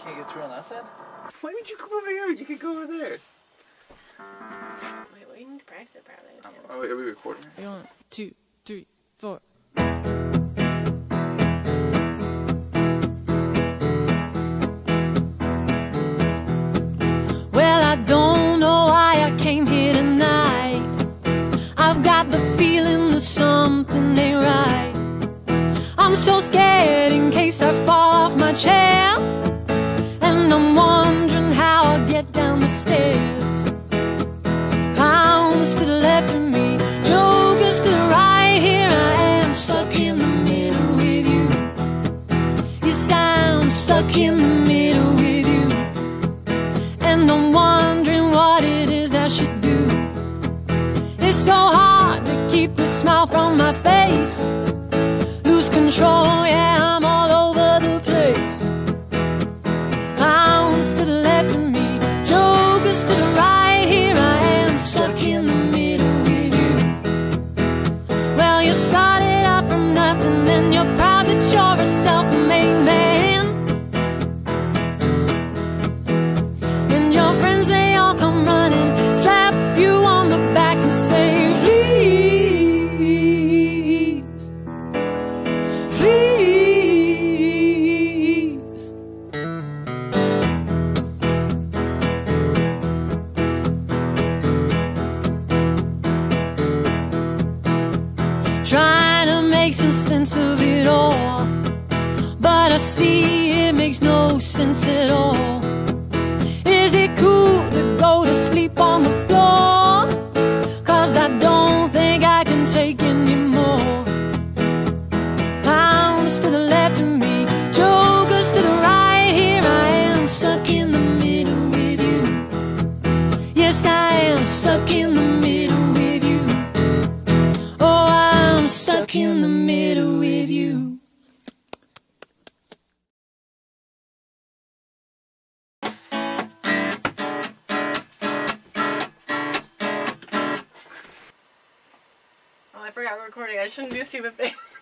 can't get through on that side? Why would you come over here? You could go over there. Wait, well, you need to practice it probably. Oh, wait, are we recording? 1, 2, 3, 4. Well, I don't know why I came here tonight. I've got the feeling that something ain't right. I'm so scared in case I fall off my chair, and I'm wondering how I'll get down the stairs. Clowns to the left of me, jokers to the right. Here I am, stuck in the middle with you. Yes, I'm stuck in the middle with you, and I'm wondering what it is I should do. It's so hard to keep the smile from my face. Lose control, yeah, I'm all over the place. Clowns to the left of me, jokers to the right. Here I am, stuck in the middle with you. Well, you started out from nothing, and you're proud that you're a self-made man. And your friends, they all come running, slap you on the back and say, please, please. Trying to make some sense of it all, but I see it makes no sense at all. Is it cool to go to sleep on the floor? 'Cause I don't think I can take anymore. Clowns to the left of me, jokers to the right. Here I am, stuck in the middle with you. Yes, I am stuck in the middle with you. Oh, I'm stuck in the middle with you. Oh, I forgot we're recording. I shouldn't do stupid things.